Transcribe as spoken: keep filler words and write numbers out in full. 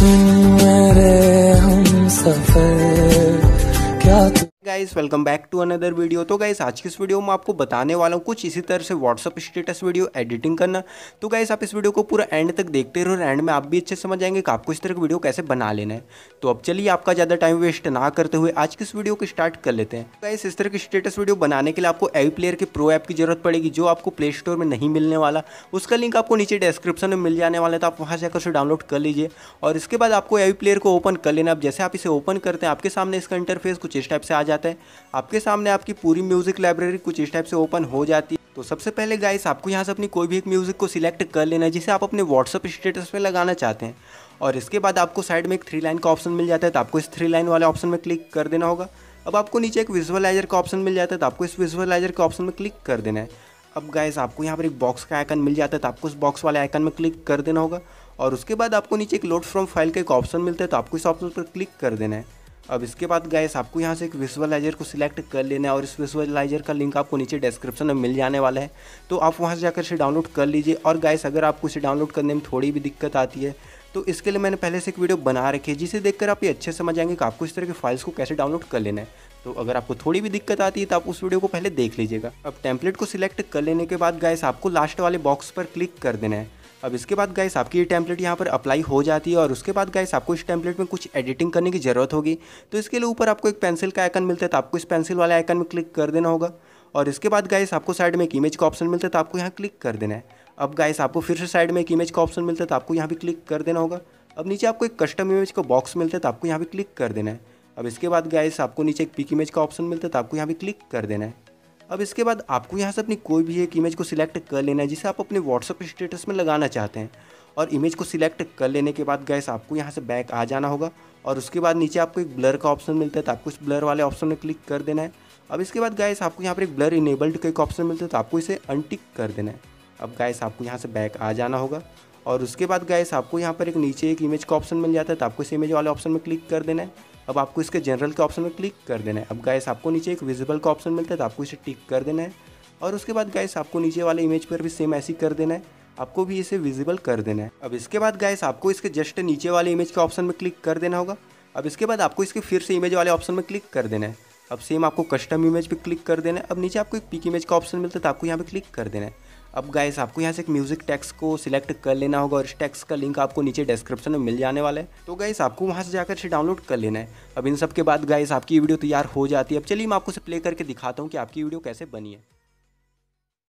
सुन मेरे हम सफर क्या तू। Guys welcome back to another video. तो गाइस आज की इस वीडियो में आपको बताने वाला हूँ कुछ इसी तरह से व्हाट्सअप स्टेटस वीडियो एडिटिंग करना। तो गाइस आप इस वीडियो को पूरा एंड तक देखते रहो और एंड में आप भी अच्छे समझ जाएंगे कि आपको इस तरह की वीडियो कैसे बना लेना है। तो अब चलिए आपका ज़्यादा टाइम वेस्ट ना करते हुए आज की इस वीडियो को स्टार्ट कर लेते हैं। गाइस इस तरह की स्टेटस वीडियो बनाने के लिए आपको एवी प्लेयर के प्रो ऐप की जरूरत पड़ेगी, जो आपको प्ले स्टोर में नहीं मिलने वाला। उसका लिंक आपको नीचे डिस्क्रिप्शन में मिल जाने वाला है, तो आप वहाँ जाकर उसे डाउनलोड कर लीजिए। और इसके बाद आपको एवी प्लेयर को ओपन कर लेना। अब जैसे आप इसे ओपन करते हैं आपके सामने इसका इंटरफेस कुछ इस टाइप से आ जाता है। आपके सामने आपकी पूरी म्यूजिक लाइब्रेरी कुछ इस टाइप से ओपन हो जाती है। तो सबसे पहले गाइस आपको यहाँ से अपनी कोई भी एक म्यूजिक को सिलेक्ट कर लेना है जिसे आप अपने व्हाट्सअप स्टेटस पे लगाना चाहते हैं। और इसके बाद आपको साइड में एक थ्री लाइन का ऑप्शन मिल जाता है, तो आपको इस थ्री लाइन वाले ऑप्शन में क्लिक कर देना होगा। अब आपको नीचे एक विजुअलाइजर का ऑप्शन मिल जाता है, तो आपको इस विजुअलाइजर के ऑप्शन में क्लिक कर देना है। अब गाइस आपको यहाँ पर एक बॉक्स का आइकन मिल जाता है, तो आपको उस बॉक्स वाले आइकन में क्लिक कर देना होगा। और उसके बाद आपको नीचे एक लोड फ्रॉम फाइल का एक ऑप्शन मिलता है, तो आपको इस ऑप्शन पर क्लिक कर देना है। अब इसके बाद गाइस आपको यहाँ से एक विजुअलाइजर को सिलेक्ट कर लेना है और इस विजुअलाइजर का लिंक आपको नीचे डिस्क्रिप्शन में मिल जाने वाला है, तो आप वहाँ से जाकर इसे डाउनलोड कर लीजिए। और गाइस अगर आपको इसे डाउनलोड करने में थोड़ी भी दिक्कत आती है तो इसके लिए मैंने पहले से एक वीडियो बना रखी है, जिसे देखकर आप ये अच्छे समझ जाएंगे कि आपको इस तरह के फाइल्स को कैसे डाउनलोड कर लेना है। तो अगर आपको थोड़ी भी दिक्कत आती है तो आप उस वीडियो को पहले देख लीजिएगा। अब टेम्पलेट को सिलेक्ट कर लेने के बाद गाइस आपको लास्ट वाले बॉक्स पर क्लिक कर देना है। अब इसके बाद गाइस आपकी ये टेम्पलेट यहाँ पर अप्लाई हो जाती है। और उसके बाद गाइस आपको इस टेम्पलेट में कुछ एडिटिंग करने की ज़रूरत होगी, तो इसके लिए ऊपर आपको एक पेंसिल का आइकन मिलता है, तो आपको इस पेंसिल वाले आइकन में क्लिक कर देना होगा। और इसके बाद गाइस आपको साइड में एक इमेज का ऑप्शन मिलता है, तो आपको यहाँ क्लिक कर देना है। अब गाइस आपको फिर से साइड में एक इमेज का ऑप्शन मिलता है, तो आपको यहाँ भी क्लिक कर देना होगा। अब नीचे आपको एक कस्टम इमेज का बॉक्स मिलता है, तो आपको यहाँ भी क्लिक कर देना है। अब इसके बाद गाइस आपको नीचे एक पिक इमेज का ऑप्शन मिलता है, तो आपको यहाँ भी क्लिक कर देना है। अब इसके बाद आपको यहाँ से अपनी कोई भी एक इमेज को सिलेक्ट कर लेना है जिसे आप अपने व्हाट्सअप स्टेटस में लगाना चाहते हैं। और इमेज को सिलेक्ट कर लेने के बाद गाइस आपको यहाँ से बैक आ जाना होगा। और उसके बाद नीचे आपको एक ब्लर का ऑप्शन मिलता है, तो आपको इस ब्लर वाले ऑप्शन में क्लिक कर देना है। अब इसके बाद गाइस आपको यहाँ पर एक ब्लर इनेबल्ड का एक ऑप्शन मिलता है, तो आपको इसे अनटिक कर देना है। अब गाइस आपको यहाँ से बैक आ जाना होगा। और उसके बाद गाइस आपको यहाँ पर एक नीचे एक इमेज का ऑप्शन मिल जाता है, तो आपको इस इमेज वाले ऑप्शन में क्लिक कर देना है। अब आपको इसके जनरल के ऑप्शन में क्लिक कर देना है। अब गाइस आपको नीचे एक विजिबल का ऑप्शन मिलता है, तो आपको इसे टिक कर देना है। और उसके बाद गाइस आपको नीचे वाले इमेज पर भी सेम ऐसी कर देना है, आपको भी इसे विजिबल कर देना है। अब इसके बाद गाइस आपको इसके जस्ट नीचे वाले इमेज के ऑप्शन में क्लिक कर देना होगा। अब इसके बाद आपको इसके फिर से इमेज वाले ऑप्शन में क्लिक कर देना है। अब सेम आपको कस्टम इमेज पे क्लिक कर देना है। अब नीचे आपको एक पिक इमेज का ऑप्शन मिलता है, तो आपको यहाँ पे क्लिक कर देना है। अब गाइस आपको यहाँ से एक म्यूजिक टेक्स्ट को सिलेक्ट कर लेना होगा और इस टेक्स्ट का लिंक आपको नीचे डिस्क्रिप्शन में मिल जाने वाला है, तो गाइस आपको वहाँ से जाकर इसे डाउनलोड कर लेना है। अब इन सब के बाद गाइस आपकी वीडियो तैयार हो जाती है। अब चलिए मैं आपको इसे प्ले करके दिखाता हूँ कि आपकी वीडियो कैसे बनी है।